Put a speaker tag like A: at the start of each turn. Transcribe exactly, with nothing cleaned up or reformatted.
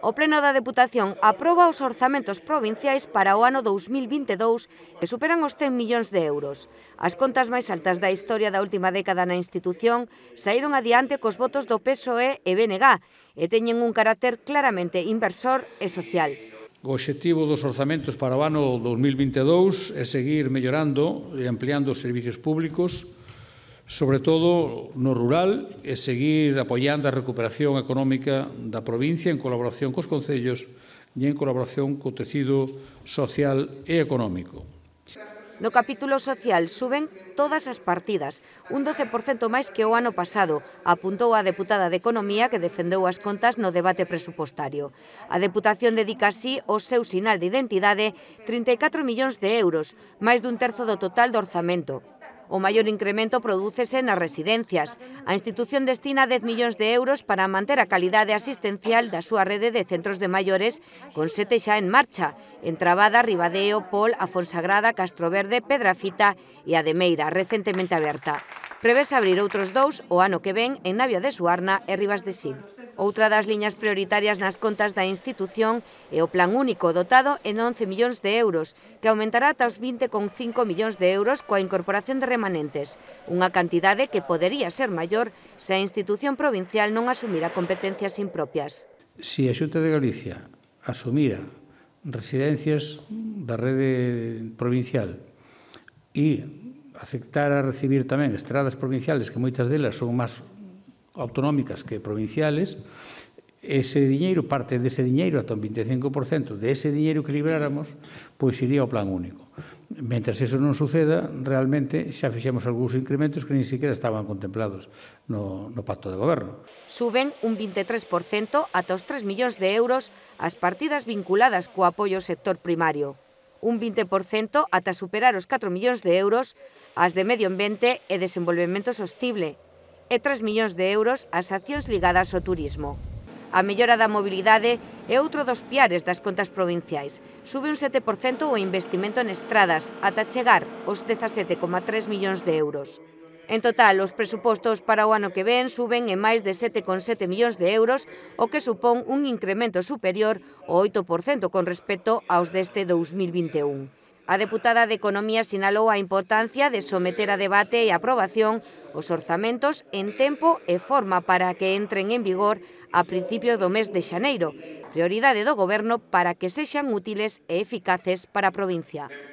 A: O Pleno da Deputación aproba os orzamentos provinciais para o ano dous mil vinte e dous que superan os cen millóns de euros. As contas máis altas da historia da última década na institución saíron adiante cos votos do P S O E e B N G e teñen un carácter claramente inversor e social.
B: O obxectivo dos orzamentos para o ano dous mil vinte e dous é seguir mellorando e ampliando os servicios públicos, sobre todo no rural, e seguir apoiando a recuperación económica da provincia en colaboración cos concellos e en colaboración co tecido social e económico.
A: No capítulo social suben todas as partidas, un doce por cento máis que o ano pasado, apuntou a deputada de Economía que defendeu as contas no debate presupostario. A Deputación dedica así o seu sinal de identidade trinta e catro millóns de euros, máis dun terzo do total do orzamento. O maior incremento prodúcese nas residencias. A institución destina dez millóns de euros para manter a calidade asistencial da súa rede de centros de maiores, con sete xa en marcha, en Trabada, Ribadeo, Pol, A Fonsagrada, Castroverde, Pedrafita e a de Meira, recentemente aberta. Prevese abrir outros dous o ano que ven en Navia de Suarna e Ribas de Sil. Outra das liñas prioritarias nas contas da institución é o Plan Único, dotado en once millóns de euros, que aumentará ata os vinte coma cinco millóns de euros coa incorporación de remanentes, unha cantidade que podería ser maior se a institución provincial non asumira competencias impropias.
B: Se a Xunta de Galicia asumira residencias da rede provincial e aceptar a recibir tamén estradas provinciales, que moitas delas son máis autonómicas que provinciales, ese diñeiro, parte dese diñeiro, ata un vinte e cinco por cento de ese diñeiro que libráramos, pois iría ao Plan Único. Mentras eso non suceda, realmente xa fixemos algúns incrementos que nin siquiera estaban contemplados no, no Pacto de Goberno.
A: Suben un vinte e tres por cento ata os tres millóns de euros as partidas vinculadas co apoio ao sector primario, un vinte por cento ata superar os catro millóns de euros as de medio ambiente e desenvolvemento sostible, e tres millóns de euros as accións ligadas ao turismo. A mellora da mobilidade é outro dos piares das contas provinciais. Sube un sete por cento o investimento en estradas, ata chegar aos dezasete coma tres millóns de euros. En total, os presupostos para o ano que ven suben en máis de sete coma sete millóns de euros, o que supón un incremento superior ao oito por cento con respecto aos deste dous mil vinte e un. A deputada de Economía sinalou a importancia de someter a debate e aprobación os orzamentos en tempo e forma para que entren en vigor a principios do mes de xaneiro, prioridade do Goberno para que sexan útiles e eficaces para a provincia.